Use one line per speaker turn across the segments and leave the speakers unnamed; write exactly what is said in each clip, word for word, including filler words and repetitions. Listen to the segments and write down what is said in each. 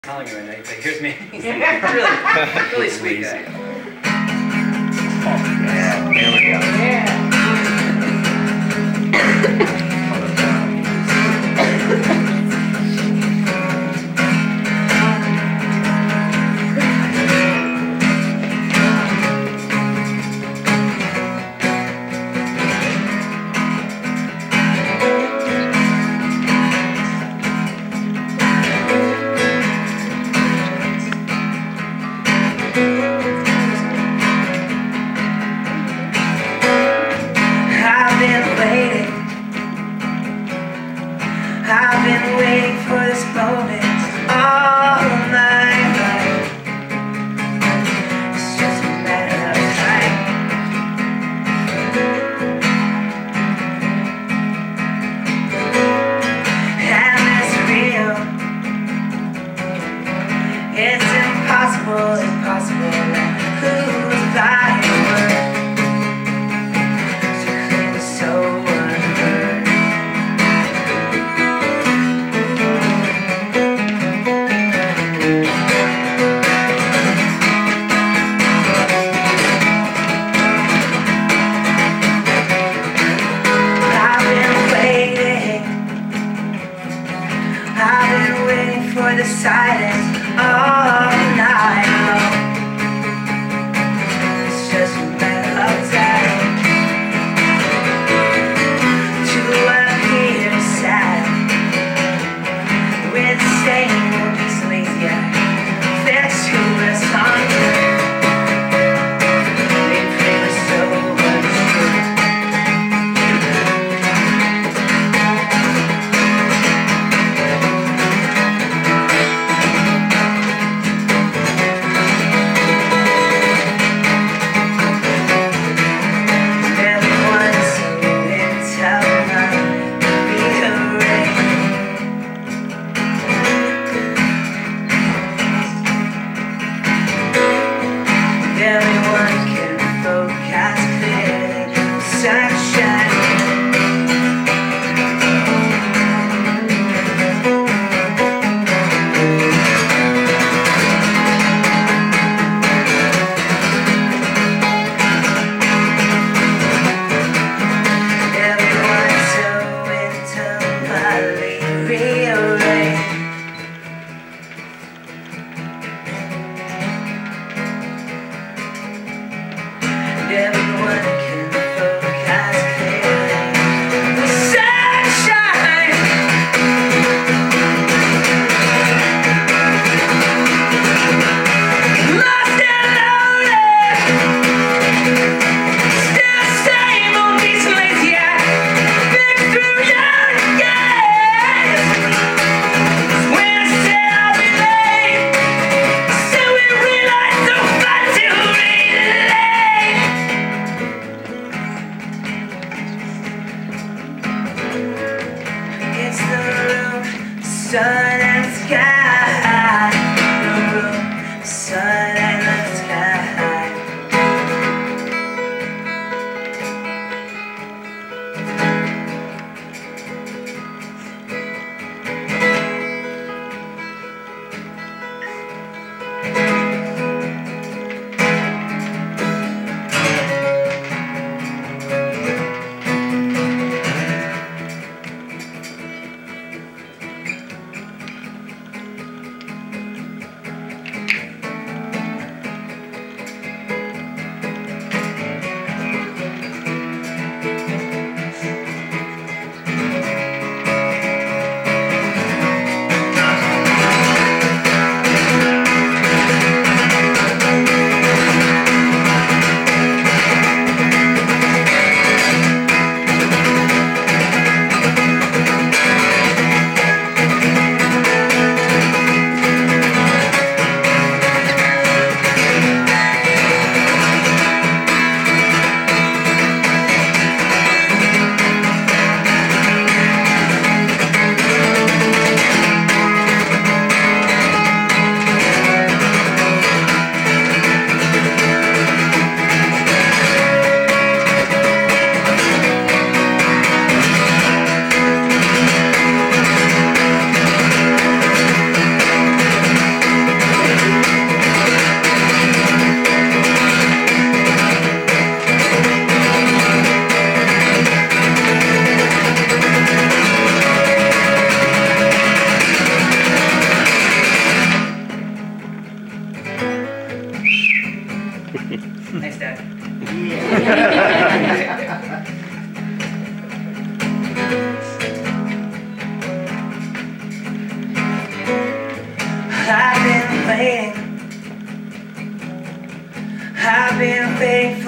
Telling you right now, he's like, here's me. He's like, really, really sweet guy.
Oh, yeah. There we go.
Yeah.
I've been waiting for this moment all my life. It's just a matter of time. And it's real. It's impossible, impossible. Who's lying word to clean the soul unheard? I've been waiting for the silence all night long. It's just a matter of time to appear sad with staying on these lazy eyes. That's who is hungry. They pray with so much truth. Everyone can focus clearly, sunshine. Everyone's so intimately rearranged. Everyone can focus clearly. The sunshine. Lost and lonely. Still same old these lazy eyes. Big through your gaze. When I said I'll be late, so we realized so far too late. It's the room, sun and sky. The room, sun and the sky.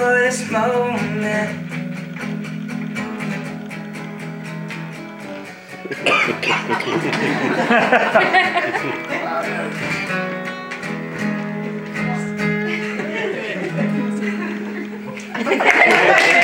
for this moment.
Okay.